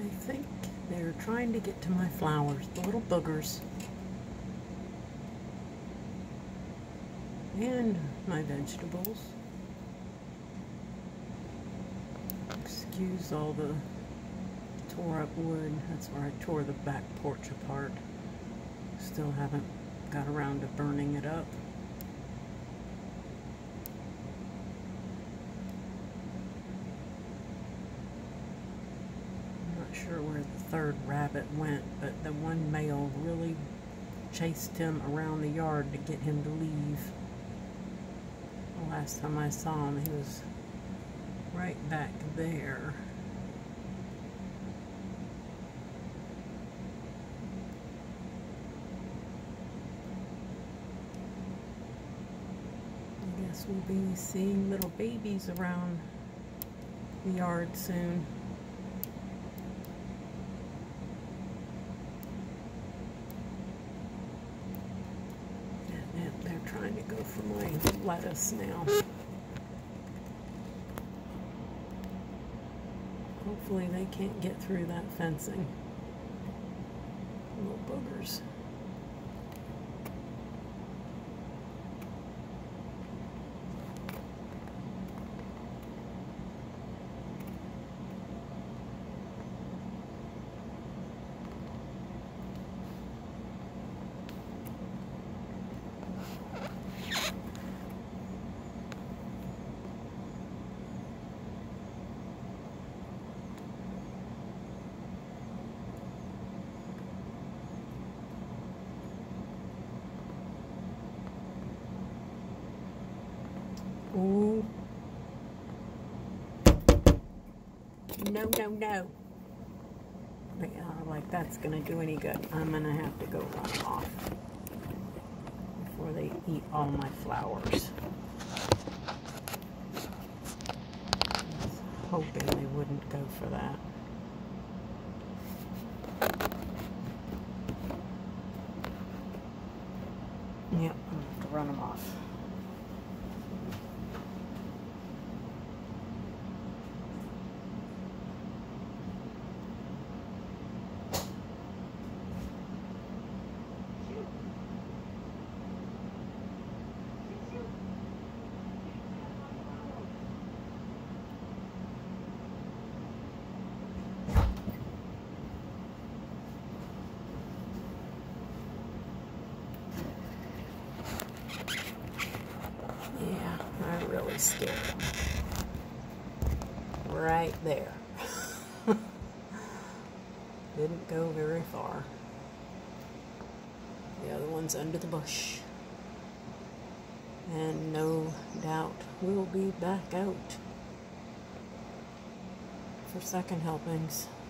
I think they're trying to get to my flowers, the little boogers. And my vegetables. Excuse all the tore up wood. That's where I tore the back porch apart. Still haven't got around to burning it up. I'm not sure where the third rabbit went, but the one male really chased him around the yard to get him to leave. The last time I saw him, he was right back there. I guess we'll be seeing little babies around the yard soon. And they're trying to go for my lettuce now. Hopefully they can't get through that fencing. Little boogers. Ooh. No, no, no. Yeah, like that's gonna do any good. I'm gonna have to go run them off before they eat all my flowers. I was hoping they wouldn't go for that. Yep, I'm gonna have to run them off. Yeah, I really scared them. Right there. Didn't go very far. The other one's under the bush. And no doubt we'll be back out for second helpings.